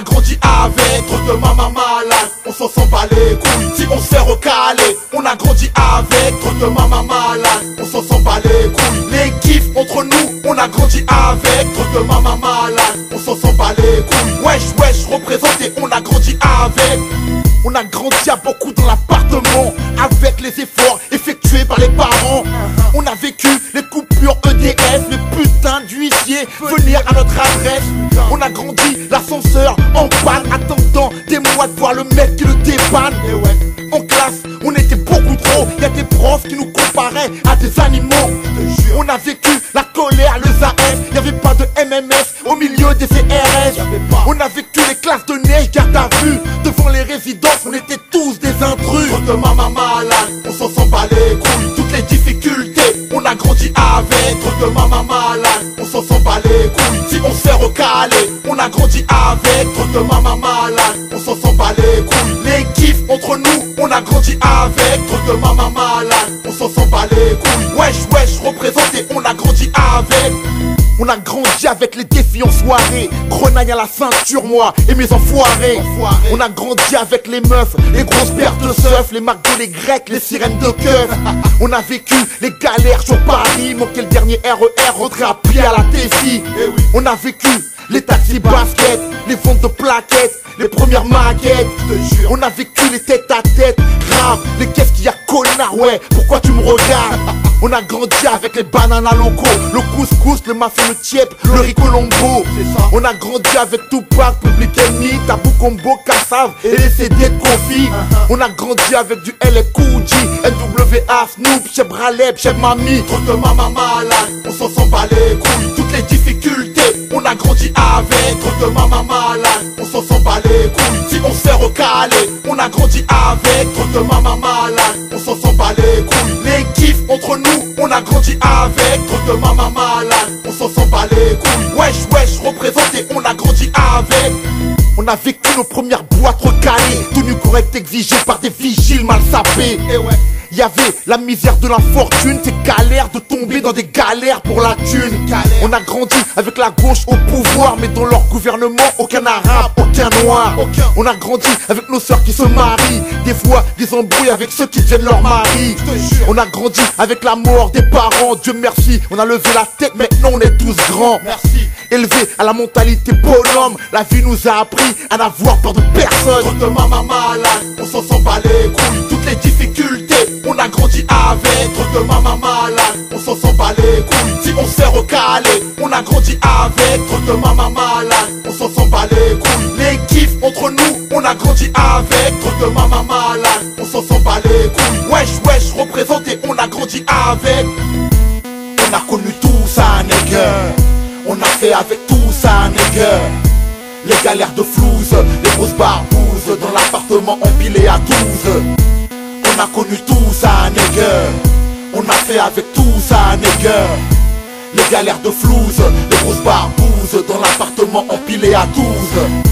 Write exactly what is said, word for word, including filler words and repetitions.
a grandi avec. Trop de maman malade, on s'en sent pas les couilles. Si on s'est recalé, on a grandi avec. Trop de maman malade, on s'en sent pas les couilles. Les kiffs entre nous, on a grandi avec. Trop de maman malade, on s'en sent pas les couilles. Wesh wesh représenté, on a grandi avec. On a grandi à beaucoup dans l'appartement, avec les efforts effectués par les parents. On a vécu les coupures E D F, les putains d'huissiers venir à notre adresse. On a grandi l'ascenseur en panne, attendant des mois de voir le mec qui le dépanne. En classe, on était beaucoup trop, y'a des profs qui nous comparaient à des animaux. On a vécu la colère, le Z A F, y'avait pas de M M S au milieu des C R S. On a vécu les classes de neige, garde à vue, devant les résidences, on était tous des intrus. Trop de maman malade, on s'en sent pas les couilles. Toutes les difficultés, on a grandi avec. Trop de maman malade, on s'en sent pas les couilles. Si on s'est recalé, on a grandi avec. Trop de maman malade, on s'en sent pas les couilles. Les kiffs entre nous, on a grandi avec. Trop de maman malade, on s'en sent pas les couilles. Wesh wesh représenté, on a grandi avec. On a grandi avec les défis en soirée, grenaille à la ceinture, moi et mes enfoirés. Enfoiré. On a grandi avec les meufs, les grosses paires de seufs, les margots, les grecs, les sirènes de keuf. On a vécu les galères sur Paris, manquer le dernier R E R, rentrer à pied à la T F I. Eh oui. On a vécu les taxis basket, les ventes de plaquettes, les premières maquettes. On a vécu les têtes à tête, grave, les caisses qu'il y a connard, ouais, pourquoi tu me regardes? On a grandi avec les bananas locaux, le couscous, le mafia, le tiep, le riz colombo. On a grandi avec Tupac, Public Enemy, Tabou Combo, Kassav et les C D de Kofi. On a grandi avec du L F Cool J, N W A, Snoop, Cheb Raleb, Cheb Mami. Trop de maman malade, on s'en sent pas les couilles. Toutes les difficultés, on a grandi avec. Trop de maman malade, on s'en sent pas les couilles. Si on s'est recalé, on a grandi avec. Trop de maman malade, on s'en sent pas les couilles. Les kiffs entre nous, on a grandi avec. Trop de maman malade, on s'en sent pas les couilles. Wesh wesh représenté, on a grandi avec. On a vécu nos premières boîtes recalées, tenues correctes exigées par des vigiles mal sapés. Et ouais. Y'avait la misère de l'infortune, c'est galère de tomber dans des galères pour la thune. On a grandi avec la gauche au pouvoir, mais dans leur gouvernement, aucun arabe, aucun noir. Aucun. On a grandi avec nos sœurs qui se marient, des fois des embrouilles avec ceux qui deviennent leur mari. On a grandi avec la mort des parents, Dieu merci, on a levé la tête, maintenant on est tous grands. Merci. Élevés à la mentalité bonhomme, la vie nous a appris à n'avoir peur de personne. Trop de maman malade, on s'en sent pas les couilles. Toutes les difficultés, on a grandi avec. Trop de maman malade, on s'en sent pas les couilles. Si on s'est recalé, on a grandi avec. Trop de maman malade, on s'en sent pas les couilles. Les kiffs entre nous, on a grandi avec. Trop de maman malade, on s'en sent pas les couilles. Wesh wesh représenté, on a grandi avec. On a connu tout ça, nègre. On a fait avec tout ça, nègre. Les galères de flouze, les grosses barbouzes, dans l'appartement empilé à douze. On a connu tout ça, nègre. On a fait avec tout ça, nègre. Les galères de flouze, les grosses barbouzes, dans l'appartement empilé à douze.